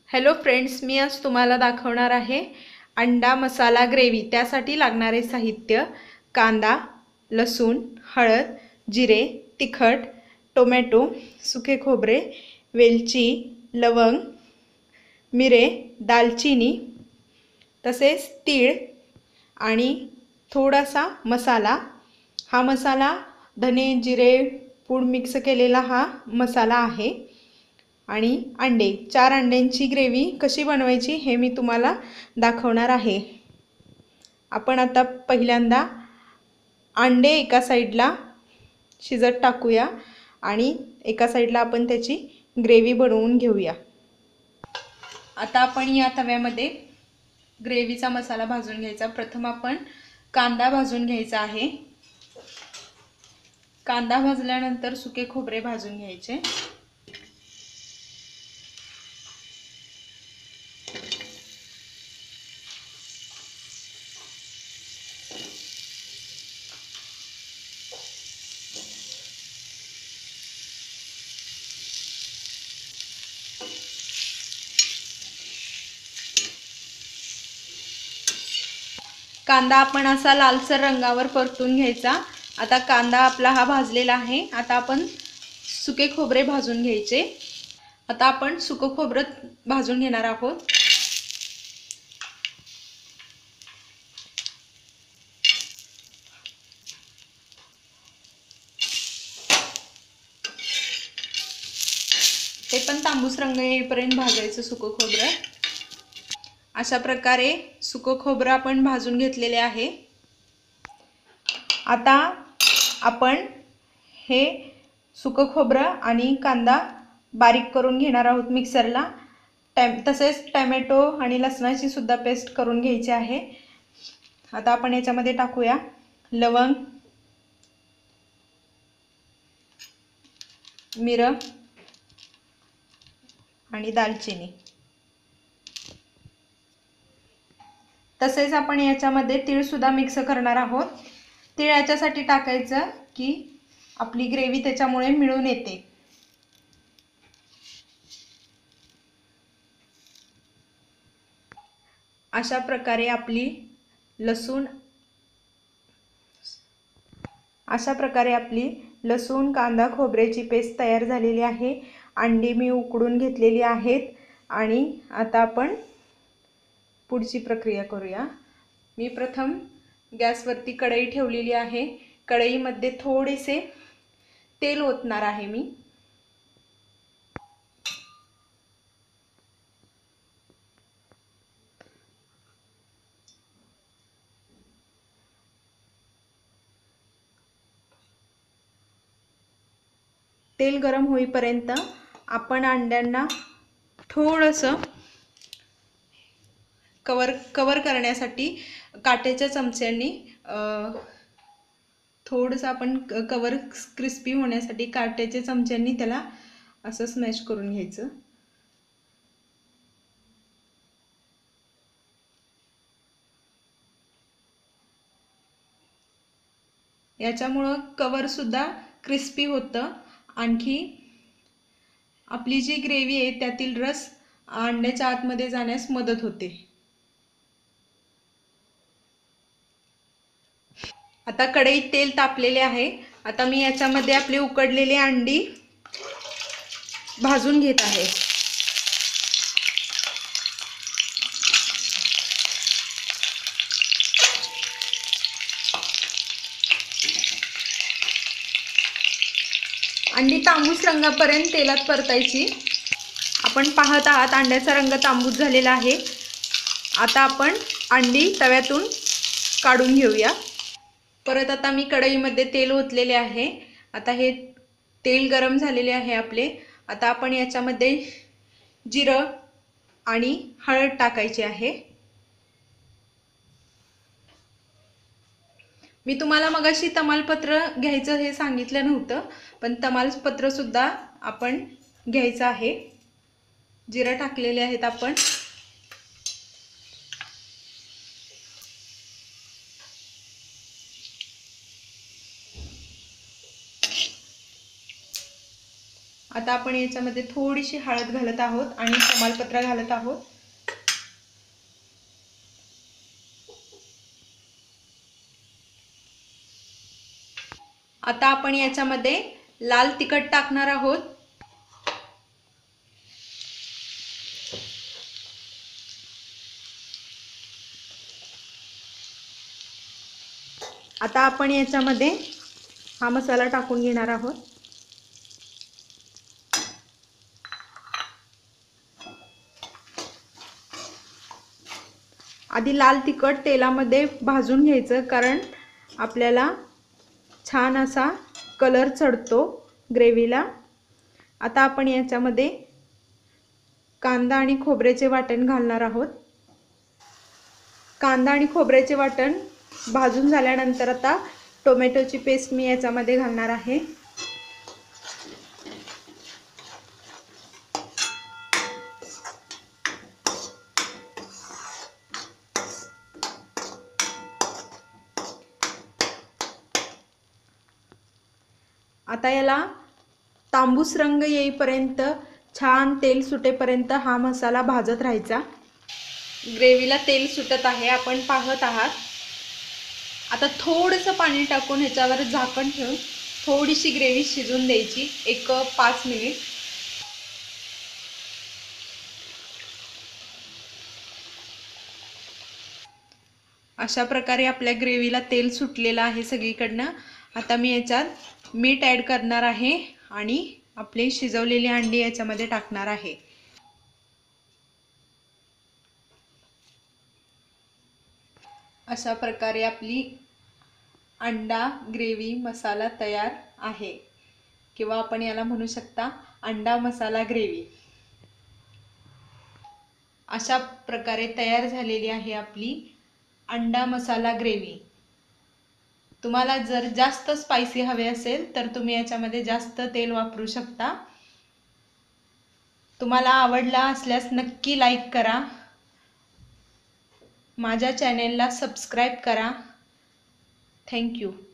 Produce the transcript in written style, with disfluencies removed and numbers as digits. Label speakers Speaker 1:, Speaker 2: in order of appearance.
Speaker 1: Hello friends, मी आज तुम्हाला दाखवणार आहे अंडा मसाला ग्रेव्ही। त्यासाठी लागणारे साहित्य: कांदा, लसूण, हळद, जिरे, तिखट, टोमॅटो, सुके खोबरे, वेलची, लवंग, मिरे, दालचिनी, तसेच तीळ आणि थोडासा मसाला। हा मसाला धने जिरे पूड मिक्स केलेला हा मसाला आहे। आणि अंडे, 4 अंड्यांची ग्रेव्ही कशी बनवायची हे मी तुम्हाला दाखवणार आहे। आपण आता पहिल्यांदा अंडे एका साईडला शिजत टाकूया आणि एका साईडला आपण त्याची ग्रेव्ही बनवून घेऊया। आता आपण या तव्यामध्ये ग्रेव्हीचा मसाला भाजून घ्यायचा। प्रथम आपण कांदा भाजून घ्यायचा आहे। कांदा भाजल्यानंतर सुके खोबरे भाजून घ्यायचे। कांदा आपण असा लालसर रंगावर परतून घ्यायचा। आता कांदा आपला हा भाजलेला आहे। आता आपण सुके खोबरे भाजून घ्यायचे। आता आपण सुके खोबरे भाजून घेणार आहोत। ते पण तांबूस रंग येईपर्यंत भाजायचं सुकं खोबरं। अशा प्रकारे सुकं खोबरं आपण भाजून घेतलेले आहे। आता आपण हे सुकं खोबरं आणि कांदा बारीक करून घेणार आहोत मिक्सरला। तसेच टोमॅटो आणि लसणाची सुद्धा पेस्ट करून घ्यायची आहे। आता आपण याच्यामध्ये टाकूया लवंग, मिरं आणि दालचिनी। तसेच आपण याच्यामध्ये तीळ सुद्धा मिक्स करणार आहोत। तीळ याच्यासाठी टाकायचं की आपली ग्रेव्ही त्याच्यामुळे मिळून येते। अशा प्रकारे आपली लसूण कांदा खोबऱ्याची पेस्ट तयार झालेली आहे। अंडी मी उकडून घेतलेली आहेत आणि आता आपण पुढची प्रक्रिया करूया। मी प्रथम गॅसवरती कढई ठेवलेली आहे। कढईमध्ये थोडेसे तेल ओतणार आहे मी। तेल गरम होईपर्यंत आपण अंड्यांना थोडंसं कवर करण्यासाठी काट्याच्या चमच्यानी थोडंसं आपण कवर क्रिस्पी होण्यासाठी काट्याच्या चमच्यानी त्याला असं स्मॅश करून घ्यायचं। याच्यामुळे कवर सुद्धा क्रिस्पी होतं। आणखी आपली जी ग्रेव्ही आहे त्यातील रस अंड्याच्या आतमध्ये जाण्यास मदत होते। आता कढईत तेल तापलेले आहे। आता मी याच्यामध्ये आपली उकडलेली अंडी भाजून घेत आहे। अंडी तांबूस रंगापर्यंत तेलात परतायची। आपण पाहत आहात अंड्याचा रंग तांबूस झालेला आहे। आता आपण अंडी तव्यातून काढून घेऊया। परत आता मी कढईमध्ये तेल ओतलेले आहे। आता हे तेल गरम झालेले आहे आपले। आता आपण याच्यामध्ये जिरं आणि हळद टाकायची आहे। मी तुम्हाला मगाशी तमालपत्र घ्यायचं हे सांगितलं नव्हतं, पण तमालपत्र सुद्धा आपण घ्यायचं आहे। जिरं टाकलेले आहेत आपण। आता आपण याच्यामध्ये थोडीशी हळद घालत आहोत आणि तमालपत्र घालत आहोत. आता आपण याच्यामध्ये लाल तिखट टाकणार आहोत. आता आपण याच्यामध्ये हा मसाला टाकून घेणार आहोत. आधी लाल तिखट तेलामध्ये भाजून घ्यायचं, कारण आपल्याला छान असा कलर चढतो ग्रेव्हीला. आता आपण याच्यामध्ये कांदा आणि खोबऱ्याचे वाटण घालणार आहोत. कांदा आणि खोबऱ्याचे वाटण भाजून झाल्यानंतर आता टोमॅटोची पेस्ट मी याच्यामध्ये घालणार आहे. आता याला तांबूस रंग येईपर्यंत, छान तेल सुटेपर्यंत हा मसाला भाजत राहायचा. ग्रेव्हीला तेल सुटत आहे, आपण पाहत आहात. आता थोडंसं पाणी टाकून ह्याच्यावर झाकण ठेवून थोडीशी ग्रेव्ही शिजून द्यायची, एक 5 मिनिट. अशा प्रकारे आपल्या ग्रेव्हीला तेल सुटलेलं आहे सगळीकडनं. आता मी याच्यात मीठ ॲड करणार आहे आणि आपली शिजवलेली अंडी याच्यामध्ये टाकणार आहे. अशा प्रकारे आपली अंडा ग्रेव्ही मसाला तयार आहे, किंवा आपण याला म्हणू शकता अंडा मसाला ग्रेव्ही. अशा प्रकारे तयार झालेली आहे आपली अंडा मसाला ग्रेव्ही. तुम्हाला जर जास्त स्पायसी हवे असेल तर तुम्ही याच्यामध्ये जास्त तेल वापरू शकता. तुम्हाला आवडला असल्यास नक्की लाईक करा, माझ्या चॅनेलला सबस्क्राईब करा. थँक्यू.